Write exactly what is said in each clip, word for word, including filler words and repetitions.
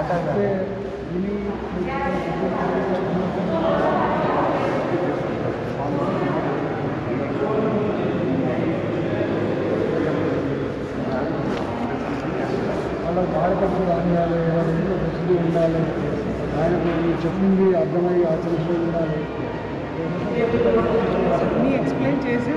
వాళ్ళకి బాధపడుతూ రాయాలి, వాళ్ళ ఇంట్లో ప్రసిద్ధి ఉండాలి, ఆయనకు చెప్పింది అర్థమై ఆచరించే ఉండాలి. అన్నీ ఎక్స్ప్లెయిన్ చేసి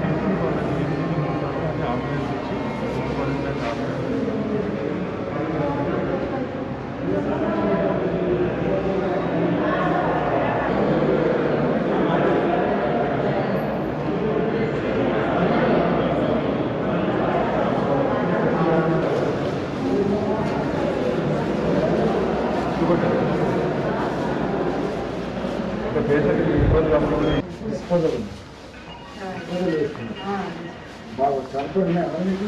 బాగా సరిపడినా అవన్నీ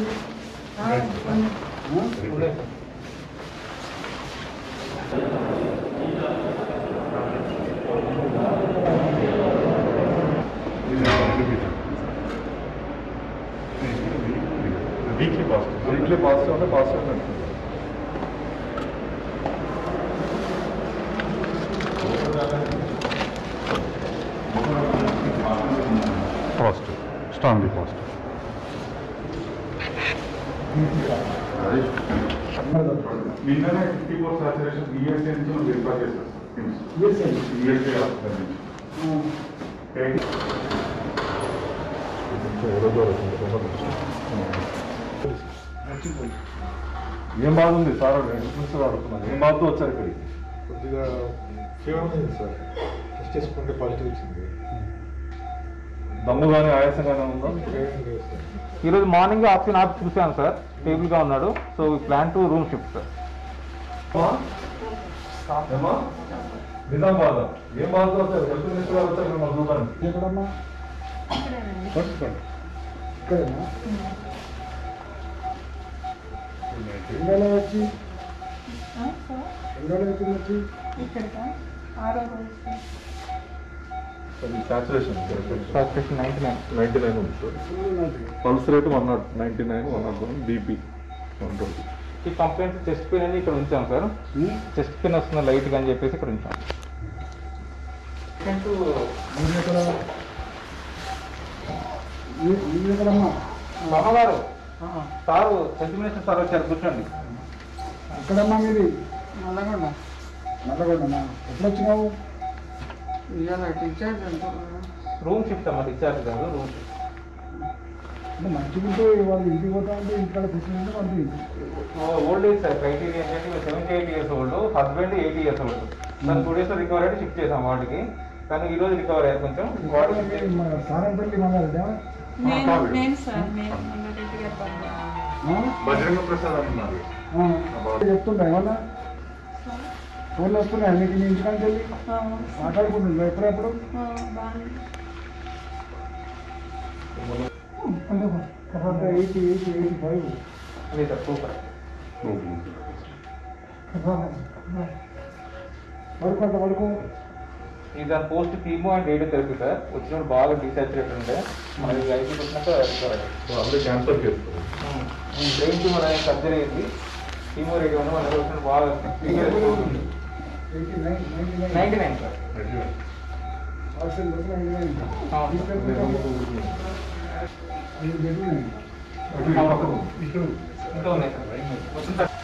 వీక్లీ పాజిటివ్ వీక్లీ పాజిటివ్ అంటే పాజిటివ్ అంటే పాజిటివ్ స్ట్రాంగ్లీ పాజిటివ్ నిన్ననే ఫిఫ్టీ ఫోర్ సాచురేషన్ ఈఎస్ఐ నుంచి మనం రిఫర్ చేస్తాం ఈఎస్ఐ హాస్పిటల్ నుంచి ఏం బాగుంది సార్ నుంచి అడుగుతున్నాను ఏం బాగుందో వచ్చారు ఇక్కడికి కొద్దిగా ఫీవర్ ఉంది సార్ టెస్ట్ చేసుకుంటే పాజిటివ్ వచ్చింది దమ్ము కానీ ఆయాసం కానీ ఉందా ఈరోజు మార్నింగ్ ఆప్షన్ ఆఫ్ చూసాను సార్ స్టేబుల్గా ఉన్నాడు so plan to room shift sir Nizamabad ఏం బాధతో వచ్చారు హెల్త్ మినిస్టర్ గారు వచ్చారు మా చూడడానికి ఎక్కడమ్మా ఇక్కడేనా ఎండలో వచ్చి ఎండలో వచ్చి వచ్చి saturation saturation ninety nine ninety nine ఉంది sir pulse rate one nought ninety nine one nought one BP one twenty ఈ కంప్లైంట్ చెస్ట్ పెయిన్ అనేది ఇక్కడ ఉంచాం సార్ చెస్ట్ పెయిన్ వస్తుంది లైట్గా అని చెప్పేసి ఇక్కడ ఉంచాం ఎక్కడమ్మా బామ్మగారు సారు హెల్త్ మినిస్టర్ సార్ వచ్చారు కూర్చోండి ఎక్కడమ్మా మీది నల్లగొండ నల్లగొండనా ఎప్పుడు వచ్చినావు ఇవాళ టీచర్ రూమ్ షిఫ్ట్ అమ్మా డిశ్చార్జ్ కాదు రూమ్ షిఫ్ట్ అంటే మంచిగుంటే వాళ్ళు ఇంటికి పోతా ఉంటే ఇంటికాడ కూర్చుంటే వాళ్ళు ఓల్డ్ ఏజ్ సార్ క్రైటీరియా ఏంటంటే seventy eight years old husband eighty years old దాని టూ డేస్ రికవర్ అయితే షిఫ్ట్ చేసాం వాటికి కానీ ఈ రోజు రికవర్ అయ్యారు కొంచెం వాటికి సారంపల్లి మంగారెడ్డా నేను సార్ నేను మంగారెడ్డి గారు బండి బజరంగ ప్రసాద్ అంటున్నారు చెప్తుంటా ఏమన్నా ఫోన్లు వస్తున్నాయి నీకు నీ ఇంటికానికి వెళ్ళి మాట్లాడుకుంటుంటా ఎప్పుడెప్పుడు ఎయిటీ ఎయిటీ ఎయిటీ ఫైవ్ అదే సార్ సూపర్ పడుకుంట పడుకో ఇది దాని post chemo and radiotherapy sir వచ్చినప్పుడు బాగా డీసాచురేట్ ఉండే మనకి ఐపీ వచ్చినాక రికవర్ అయ్యారు అందరూ క్యాన్సర్ చేస్తారు బ్రెయిన్ ట్యూమర్ అనేది సర్జరీ అయింది కీమో రేడియో ఉన్న మనకి వచ్చినప్పుడు బాగా eighty nine ninety nine ninety nine sir hostel ninety nine ఇంకా ఉన్నాయి సార్ వచ్చిన తర్వాత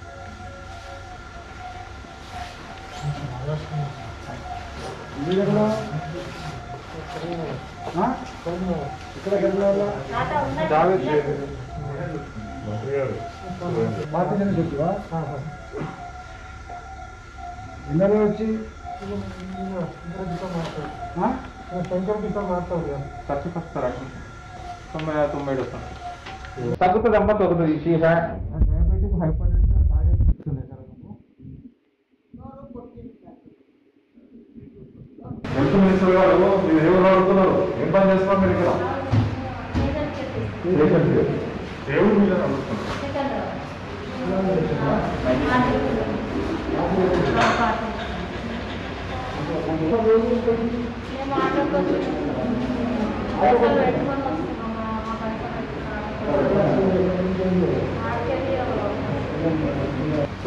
ఇక్కడ జావేద్ బాధ్యతని చెప్తువా ఎన్నో వచ్చి ఖర్చు వస్తారు అడ్మిషన్ తొంభై తొంభై ఏడు వస్తాను తగ్గుతుంది అమ్మ తగ్గుతుంది ఈ డయాబెటిక్ హైపర్ హెల్త్ మినిస్టర్ గారు మీరు ఎవరు అడుగుతున్నారు ఏం పని చేస్తున్నారు మీరు ఇక్కడ దేవుడు మీద అడుగుతున్నారు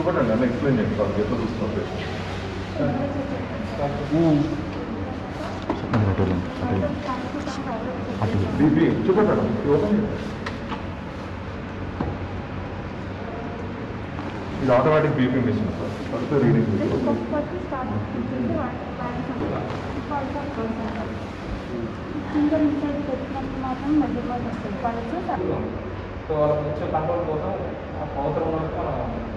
చూపండి అన్న ఎక్స్ప్లెయిన్ చేయండి సార్ ఎట్లా చూస్తున్నారు బీపీ చూపండి అన్న ఓపెన్ ఇది automatic BP machine sir first reading so వాళ్ళకి వచ్చే కంట్రోల్ కోసం అవసరం ఉన్నట్టు మనం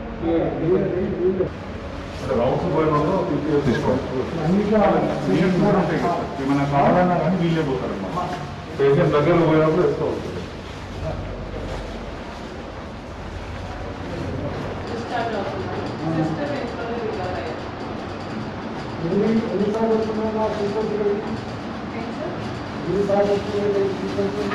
అంటే రౌండ్స్ పోయినప్పుడు తీసుకోవచ్చు వీళ్ళకి కూడా ఉంటాయి కదా ఏమైనా కావాలన్నా కానీ వీళ్ళే పోతారన్నమాట పేషెంట్ దగ్గర పోయినప్పుడు వేసుకోవచ్చు ఎన్నిసార్లు వస్తున్నారా ఎన్నిసార్లు వస్తున్నాయి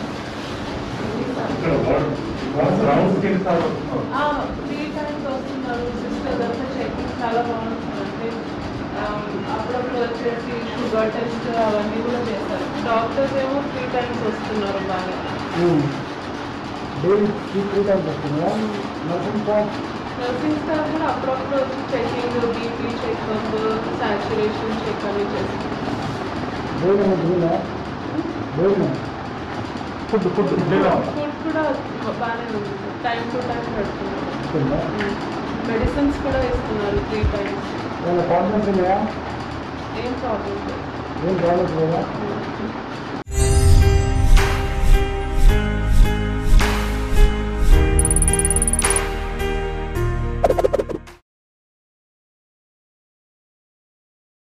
రౌండ్స్ కి ఎన్నిసార్లు వస్తున్నారు త్రీ టైమ్స్ వస్తున్నారు సిస్టర్ అంతా చెకింగ్ చాలా బాగుంటుంది అంటే అప్పుడప్పుడు వచ్చేసి షుగర్ టెస్ట్ అవన్నీ కూడా చేస్తారు డాక్టర్స్ ఏమో త్రీ టైమ్స్ వస్తున్నారు బాగా డైలీ త్రీ టైమ్స్ వస్తున్నాయా నర్సింగ్ స్టాఫ్ నర్సింగ్ స్టాఫ్ కూడా అప్పుడప్పుడు వచ్చి checking BP checkup saturation check అవి చేస్తారు భోజనం భోజన భోజనం ఫుడ్ ఫుడ్ ఫుడ్ కూడా బాగానే ఉంది టైం టు టైం పెడుతున్నారు మెడిసిన్స్ కూడా ఇస్తున్నారు త్రీ టైమ్స్ వాళ్ళ ప్రాబ్లమ్స్ ఉన్నాయా ఏం ప్రాబ్లం లేదు ఏం ప్రాబ్లమ్స్ లేదా